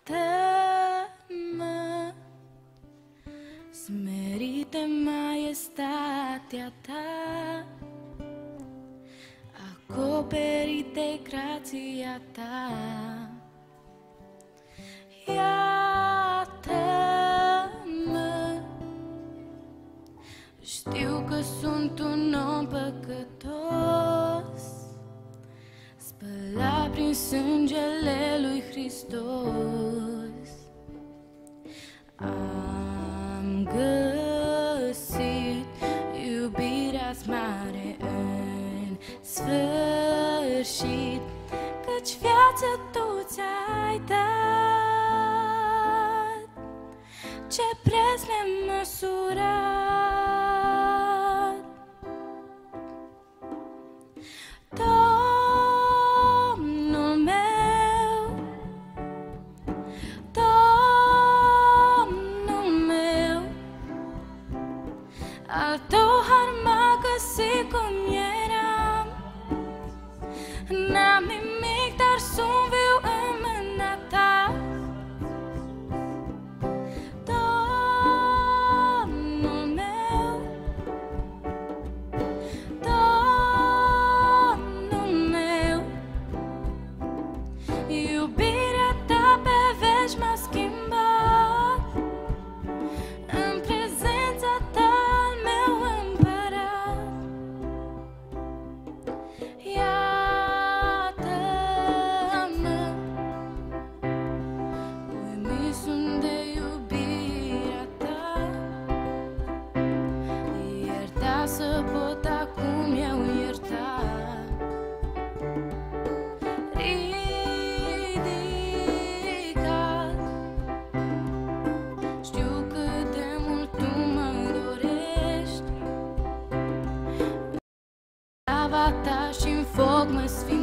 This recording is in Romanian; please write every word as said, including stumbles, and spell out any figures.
Iartă-mă, smerită maiestatea ta, acoperit de grația ta. Iartă-mă, știu că sunt un om păcătos, spălat prin sângele lui Hristos. Am găsit iubirea-ți mare în sfârșit, căci viață tu ți-ai dat, ce preț nemăsurat. Domnul meu, Domnul meu, al tău har m-a găsit cum eram. N-am nimic, dar sunt viu în mâna ta. Domnul meu, Domnul meu, iubirea ta pe veci m-a schimbat, în prezența ta al meu împărat. Iartă-mă, uimit sunt de iubirea ta, ierta să pot acum eu ierta. Ridicat, știu cât de mult tu mă dorești, slava ta și-n foc mă sfințești.